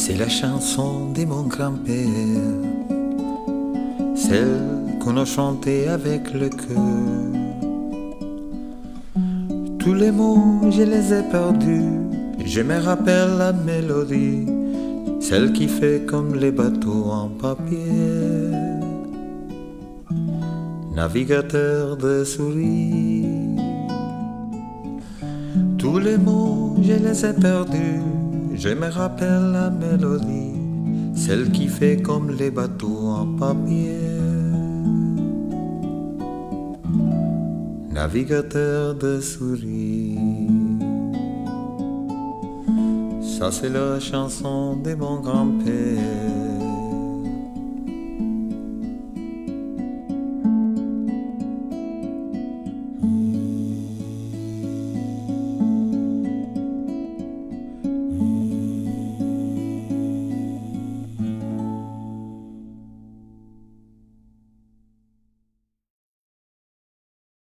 C'est la chanson de mon grand-père, celle qu'on a chantée avec le cœur. Tous les mots, je les ai perdus, je me rappelle la mélodie, celle qui fait comme les bateaux en papier. Navigateur de souris. Tous les mots, je les ai perdus, je me rappelle la mélodie, celle qui fait comme les bateaux en papier. Navigateur de souris. Ça c'est la chanson de mon grand-père.